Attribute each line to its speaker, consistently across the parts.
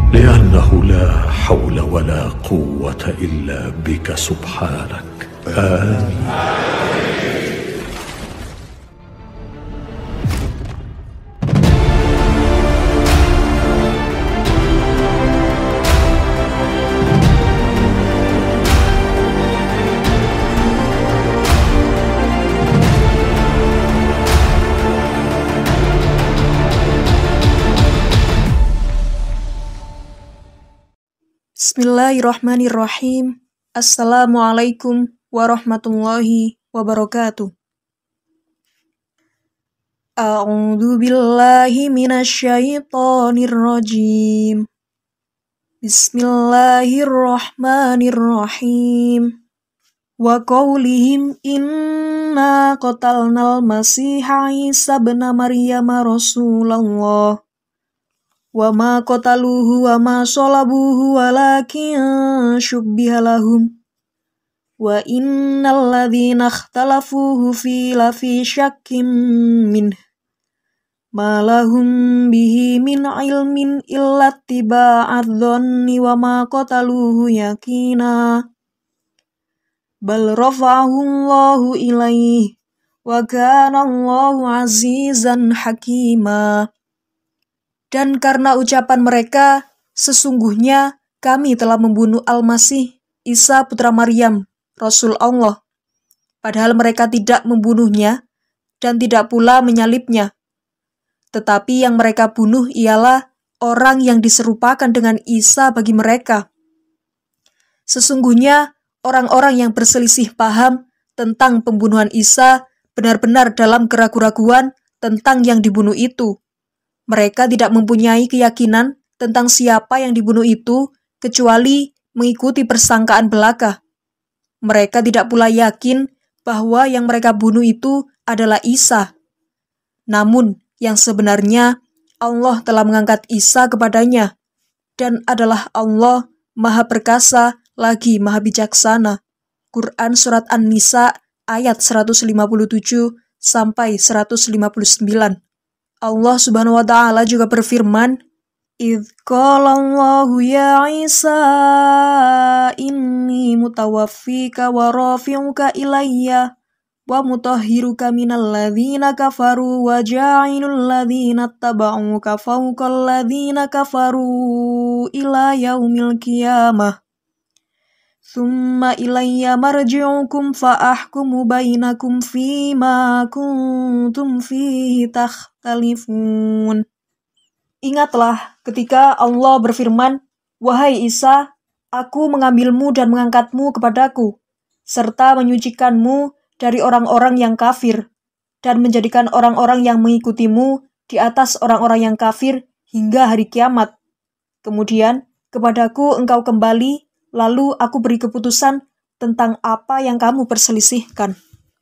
Speaker 1: لأنه لا حول ولا قوة إلا بك سبحانك. آمين.
Speaker 2: Bismillahirrahmanirrahim. Assalamualaikum warahmatullahi wabarakatuh. A'udzu billahi minasyaitonir rajim. Bismillahirrahmanirrahim. Wa qaulihim inna qatalnal masiha Isa ibn Maryam Rasulullah. Wa ma qataluhu wa ma salabuhu walakin syubbiha lahum wa innal ladzina ikhtalafuhu fi lafi syakkim min ma lahum bihi min ilmin illa tiba'adz dhanni wa ma qataluhu yakina bal rafa'ahu Allahu ilaihi wa kana Allahu azizan hakima. Dan karena ucapan mereka, sesungguhnya kami telah membunuh Al-Masih, Isa putra Maryam, Rasul Allah. Padahal mereka tidak membunuhnya dan tidak pula menyalibnya. Tetapi yang mereka bunuh ialah orang yang diserupakan dengan Isa bagi mereka. Sesungguhnya orang-orang yang berselisih paham tentang pembunuhan Isa benar-benar dalam keraguan-raguan tentang yang dibunuh itu. Mereka tidak mempunyai keyakinan tentang siapa yang dibunuh itu kecuali mengikuti persangkaan belaka. Mereka tidak pula yakin bahwa yang mereka bunuh itu adalah Isa. Namun, yang sebenarnya Allah telah mengangkat Isa kepadanya dan adalah Allah Maha Perkasa lagi Maha Bijaksana. Quran Surat An-Nisa ayat 157 sampai 159. Allah Subhanahu wa Ta'ala juga berfirman, "Idz qala Allahu ya Isa inni mutawaffika wa rafi'uka ilayya wa mutahhiruka minal ladzina kafaru wa ja'ilul ladzina tabauka fawqal ladzina kafaru ila yaumil qiyamah. Tsumma ilayya marji'ukum fa ahkumu bainakum fima kuntum fihi takhtalifun." Ingatlah ketika Allah berfirman, "Wahai Isa, aku mengambilmu dan mengangkatmu kepadaku, serta menyucikanmu dari orang-orang yang kafir, dan menjadikan orang-orang yang mengikutimu di atas orang-orang yang kafir hingga hari kiamat. Kemudian kepadaku engkau kembali, lalu aku beri keputusan tentang apa yang kamu perselisihkan."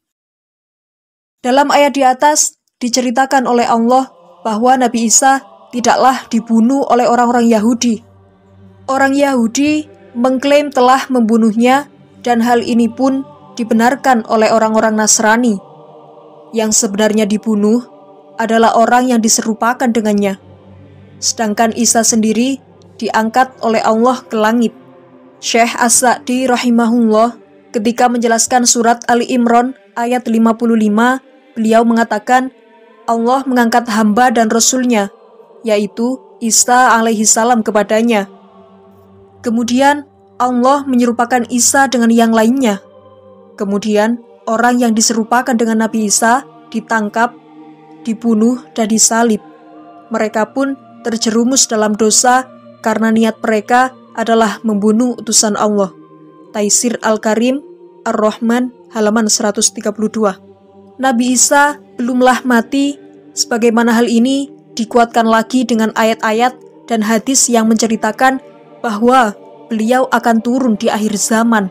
Speaker 2: Dalam ayat di atas diceritakan oleh Allah bahwa Nabi Isa tidaklah dibunuh oleh orang-orang Yahudi. Orang Yahudi mengklaim telah membunuhnya dan hal ini pun dibenarkan oleh orang-orang Nasrani. Yang sebenarnya dibunuh adalah orang yang diserupakan dengannya. Sedangkan Isa sendiri diangkat oleh Allah ke langit. Syekh As-Sa'di rahimahullah ketika menjelaskan surat Ali Imran ayat 55, beliau mengatakan Allah mengangkat hamba dan Rasul-Nya, yaitu Isa alaihi salam kepadanya. Kemudian Allah menyerupakan Isa dengan yang lainnya. Kemudian orang yang diserupakan dengan Nabi Isa ditangkap, dibunuh, dan disalib. Mereka pun terjerumus dalam dosa karena niat mereka adalah membunuh utusan Allah. Taisir Al-Karim Ar-Rahman halaman 132. Nabi Isa belumlah mati, sebagaimana hal ini dikuatkan lagi dengan ayat-ayat dan hadis yang menceritakan bahwa beliau akan turun di akhir zaman.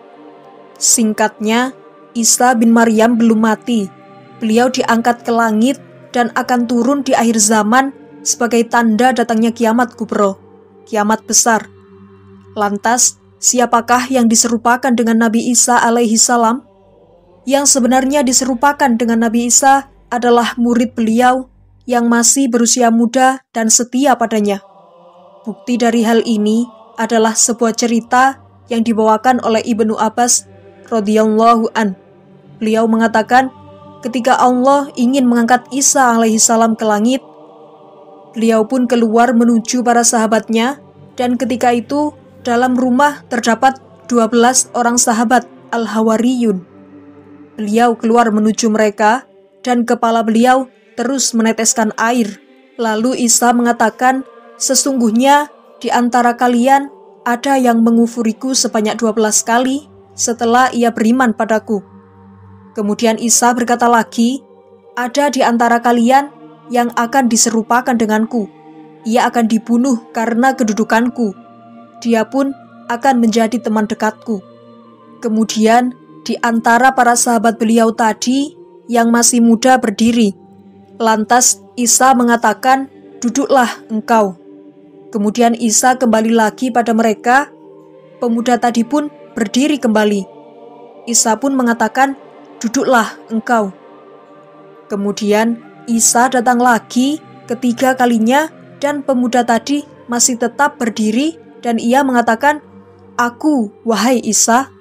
Speaker 2: Singkatnya, Isa bin Maryam belum mati. Beliau diangkat ke langit dan akan turun di akhir zaman sebagai tanda datangnya kiamat kubro, kiamat besar. Lantas, siapakah yang diserupakan dengan Nabi Isa alaihi salam? Yang sebenarnya diserupakan dengan Nabi Isa adalah murid beliau yang masih berusia muda dan setia padanya. Bukti dari hal ini adalah sebuah cerita yang dibawakan oleh Ibnu Abbas radhiyallahu an. Beliau mengatakan, ketika Allah ingin mengangkat Isa alaihissalam ke langit, beliau pun keluar menuju para sahabatnya, dan ketika itu dalam rumah terdapat 12 orang sahabat Al-Hawariyun. Beliau keluar menuju mereka, dan kepala beliau terus meneteskan air. Lalu Isa mengatakan, sesungguhnya di antara kalian ada yang mengufuriku sebanyak 12 kali setelah ia beriman padaku. Kemudian Isa berkata lagi, ada di antara kalian yang akan diserupakan denganku. Ia akan dibunuh karena kedudukanku. Dia pun akan menjadi teman dekatku. Kemudian di antara para sahabat beliau tadi yang masih muda berdiri. Lantas Isa mengatakan, duduklah engkau. Kemudian Isa kembali lagi pada mereka. Pemuda tadi pun berdiri kembali. Isa pun mengatakan, duduklah engkau. Kemudian Isa datang lagi ketiga kalinya, dan pemuda tadi masih tetap berdiri, dan ia mengatakan, aku, wahai Isa.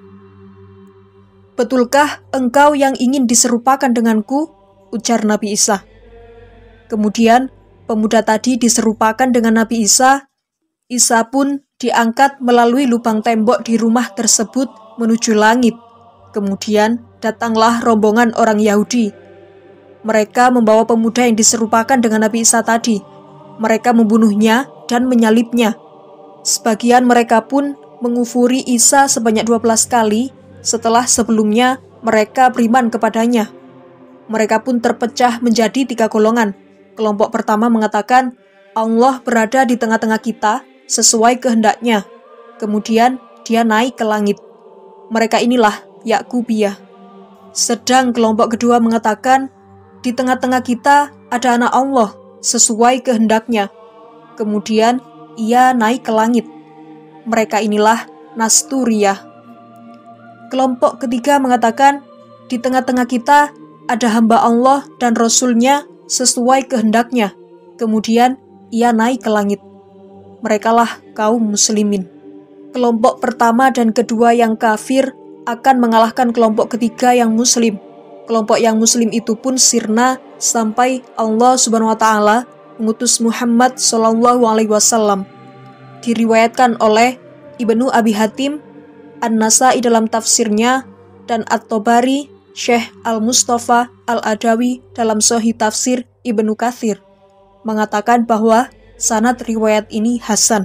Speaker 2: Betulkah engkau yang ingin diserupakan denganku? Ujar Nabi Isa. Kemudian pemuda tadi diserupakan dengan Nabi Isa. Isa pun diangkat melalui lubang tembok di rumah tersebut menuju langit. Kemudian datanglah rombongan orang Yahudi. Mereka membawa pemuda yang diserupakan dengan Nabi Isa tadi. Mereka membunuhnya dan menyalibnya. Sebagian mereka pun mengufuri Isa sebanyak 12 kali setelah sebelumnya mereka beriman kepadanya. Mereka pun terpecah menjadi 3 golongan. Kelompok pertama mengatakan, Allah berada di tengah-tengah kita sesuai kehendaknya. Kemudian dia naik ke langit. Mereka inilah Yakubiyah. Sedang kelompok kedua mengatakan, di tengah-tengah kita ada anak Allah sesuai kehendaknya. Kemudian ia naik ke langit. Mereka inilah Nasturiyah. Kelompok ketiga mengatakan, di tengah-tengah kita ada hamba Allah dan Rasul-Nya sesuai kehendaknya. Kemudian ia naik ke langit. Merekalah kaum muslimin. Kelompok pertama dan kedua yang kafir akan mengalahkan kelompok ketiga yang muslim. Kelompok yang muslim itu pun sirna sampai Allah Subhanahu wa taala mengutus Muhammad sallallahu alaihi wasallam. Diriwayatkan oleh Ibnu Abi Hatim, An-Nasai dalam tafsirnya, dan At-Tabari, Syekh Al-Mustafa Al-Adawi dalam Sahih Tafsir Ibnu Katsir mengatakan bahwa sanad riwayat ini hasan.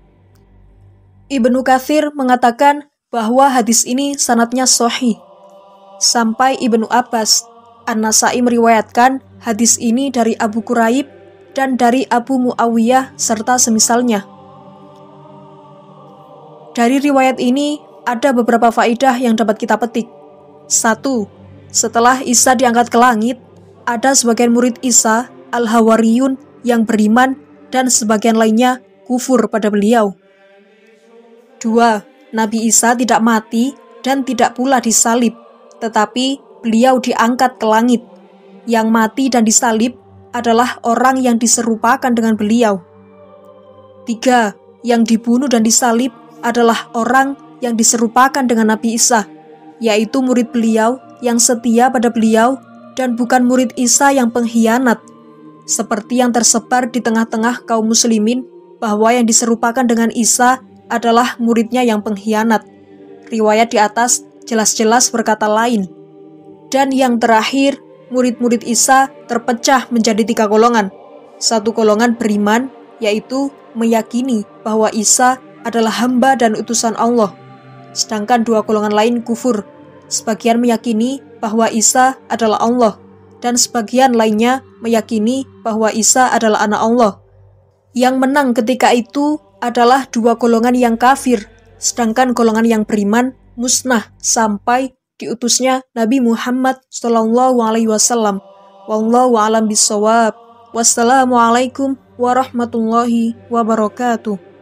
Speaker 2: Ibnu Katsir mengatakan bahwa hadis ini sanadnya sahih. Sampai Ibnu Abbas, An-Nasai meriwayatkan hadis ini dari Abu Quraib dan dari Abu Muawiyah serta semisalnya. Dari riwayat ini ada beberapa faedah yang dapat kita petik. 1. Setelah Isa diangkat ke langit, ada sebagian murid Isa, Al-Hawariyun, yang beriman dan sebagian lainnya kufur pada beliau. 2. Nabi Isa tidak mati dan tidak pula disalib, tetapi beliau diangkat ke langit. Yang mati dan disalib adalah orang yang diserupakan dengan beliau. 3. Yang dibunuh dan disalib adalah orang yang diserupakan dengan Nabi Isa, yaitu murid beliau yang setia pada beliau dan bukan murid Isa yang pengkhianat, seperti yang tersebar di tengah-tengah kaum muslimin bahwa yang diserupakan dengan Isa adalah muridnya yang pengkhianat. Riwayat di atas jelas-jelas berkata lain. Dan yang terakhir, murid-murid Isa terpecah menjadi 3 golongan. 1 golongan beriman, yaitu meyakini bahwa Isa adalah hamba dan utusan Allah. Sedangkan 2 golongan lain kufur. Sebagian meyakini bahwa Isa adalah Allah, dan sebagian lainnya meyakini bahwa Isa adalah anak Allah. Yang menang ketika itu adalah 2 golongan yang kafir, sedangkan golongan yang beriman musnah sampai diutusnya Nabi Muhammad SAW. Wallahu a'lam bishawab. Wassalamualaikum warahmatullahi wabarakatuh.